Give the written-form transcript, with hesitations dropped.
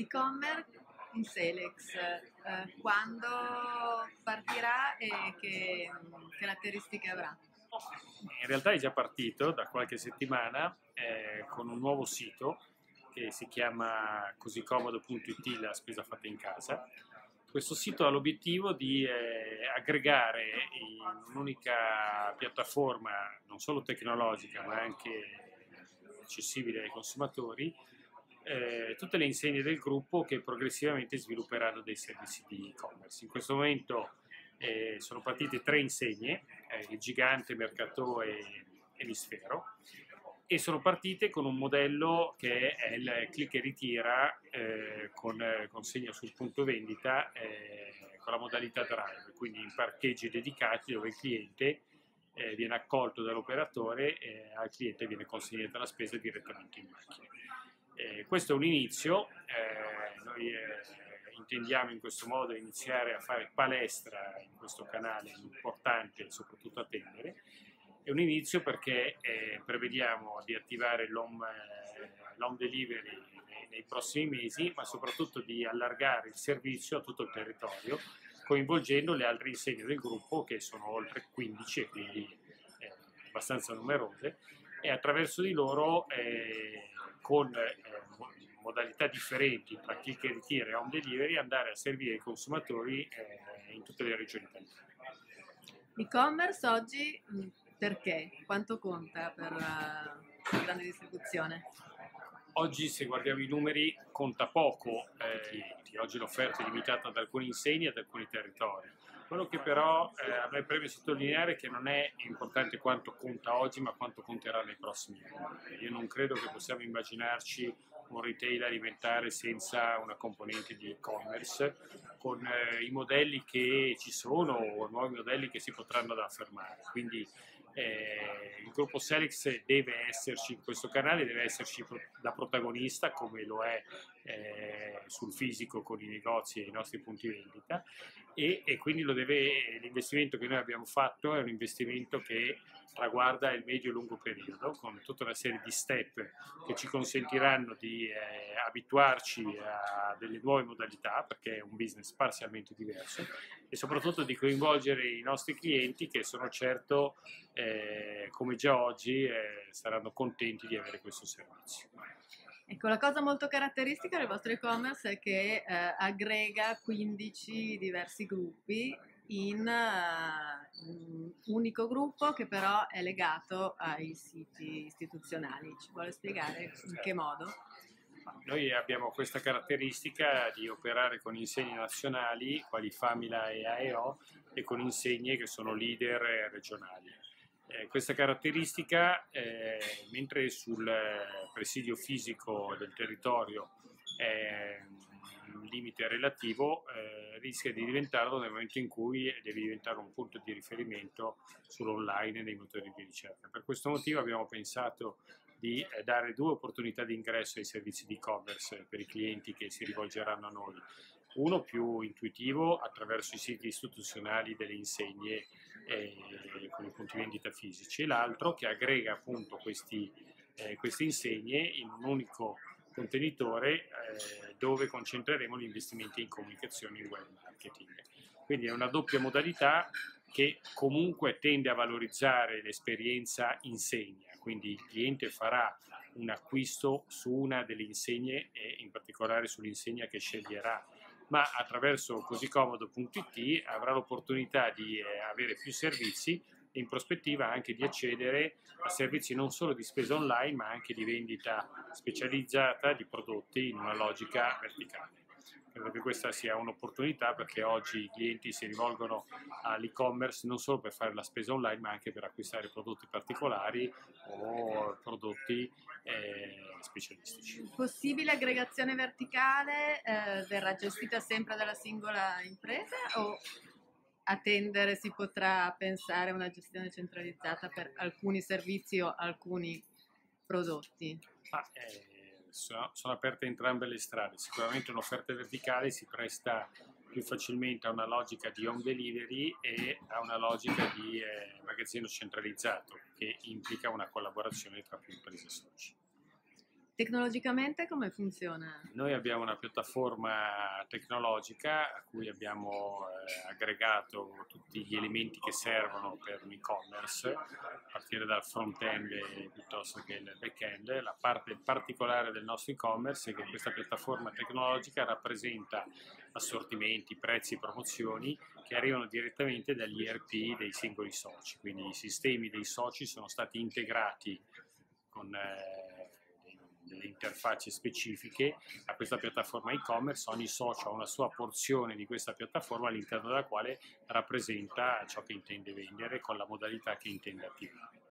l'e-commerce in Selex, quando partirà e che caratteristiche avrà? In realtà è già partito da qualche settimana con un nuovo sito che si chiama cosicomodo.it, la spesa fatta in casa. Questo sito ha l'obiettivo di aggregare in un'unica piattaforma, non solo tecnologica ma anche accessibile ai consumatori, tutte le insegne del gruppo che progressivamente svilupperanno dei servizi di e-commerce. In questo momento sono partite 3 insegne, il Gigante, Mercatò e l'Isfero, e sono partite con un modello che è il click e ritira con consegna sul punto vendita con la modalità drive, quindi in parcheggi dedicati dove il cliente viene accolto dall'operatore e al cliente viene consegnata la spesa direttamente in macchina. Questo è un inizio, noi intendiamo in questo modo iniziare a fare palestra in questo canale importante soprattutto a Tendere. È un inizio perché prevediamo di attivare l'home delivery nei prossimi mesi, ma soprattutto di allargare il servizio a tutto il territorio, coinvolgendo le altre insegne del gruppo che sono oltre 15 e quindi abbastanza numerose, e attraverso di loro con modalità differenti tra click e ritiro e home delivery andare a servire i consumatori in tutte le regioni italiane. L'e-commerce oggi perché? Quanto conta per la grande distribuzione? Oggi, se guardiamo i numeri, conta poco clienti. Oggi l'offerta è limitata ad alcune insegne e ad alcuni territori. Quello che però a me preme sottolineare è che non è importante quanto conta oggi, ma quanto conterà nei prossimi anni. Io non credo che possiamo immaginarci un retail alimentare senza una componente di e-commerce, con i modelli che ci sono o nuovi modelli che si potranno da affermare. Quindi il gruppo Selex deve esserci in questo canale, deve esserci da protagonista come lo è sul fisico con i negozi e i nostri punti vendita, e quindi l'investimento che noi abbiamo fatto è un investimento che riguarda il medio e lungo periodo, con tutta una serie di step che ci consentiranno di abituarci a delle nuove modalità, perché è un business parzialmente diverso, e soprattutto di coinvolgere i nostri clienti che sono certo, come già oggi, saranno contenti di avere questo servizio. Ecco, la cosa molto caratteristica del vostro e-commerce è che aggrega 15 diversi gruppi in un unico gruppo che però è legato ai siti istituzionali. Ci vuole spiegare in che modo? Noi abbiamo questa caratteristica di operare con insegne nazionali quali Famila e AEO e con insegne che sono leader regionali. Questa caratteristica, mentre sul presidio fisico del territorio è un limite relativo, rischia di diventarlo nel momento in cui deve diventare un punto di riferimento sull'online e nei motori di ricerca. Per questo motivo abbiamo pensato di dare 2 opportunità di ingresso ai servizi di e-commerce per i clienti che si rivolgeranno a noi. Uno più intuitivo attraverso i siti istituzionali delle insegne con i punti vendita fisici, e l'altro che aggrega appunto queste insegne in un unico contenitore dove concentreremo gli investimenti in comunicazione e in web marketing. Quindi è una doppia modalità che comunque tende a valorizzare l'esperienza insegna, quindi il cliente farà un acquisto su una delle insegne e in particolare sull'insegna che sceglierà, ma attraverso cosicomodo.it avrà l'opportunità di avere più servizi e in prospettiva anche di accedere a servizi non solo di spesa online ma anche di vendita specializzata di prodotti in una logica verticale. Credo che questa sia un'opportunità perché oggi i clienti si rivolgono all'e-commerce non solo per fare la spesa online ma anche per acquistare prodotti particolari o prodotti specialistici. Possibile aggregazione verticale verrà gestita sempre dalla singola impresa o a Tendere si potrà pensare a una gestione centralizzata per alcuni servizi o alcuni prodotti? Sono aperte entrambe le strade. Sicuramente un'offerta verticale si presta più facilmente a una logica di home delivery e a una logica di magazzino centralizzato che implica una collaborazione tra più imprese soci. Tecnologicamente come funziona? Noi abbiamo una piattaforma tecnologica a cui abbiamo aggregato tutti gli elementi che servono per un e-commerce, a partire dal front-end piuttosto che il back-end. La parte particolare del nostro e-commerce è che questa piattaforma tecnologica rappresenta assortimenti, prezzi e promozioni che arrivano direttamente dagli ERP dei singoli soci, quindi i sistemi dei soci sono stati integrati con delle interfacce specifiche a questa piattaforma e-commerce. Ogni socio ha una sua porzione di questa piattaforma all'interno della quale rappresenta ciò che intende vendere con la modalità che intende attivare.